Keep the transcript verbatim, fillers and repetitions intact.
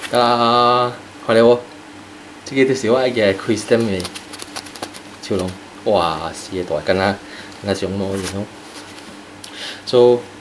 啊，看到无？这个就是我爱嘅 Christian 嘅手龙，哇，是个大，敢若敢若上路一样。So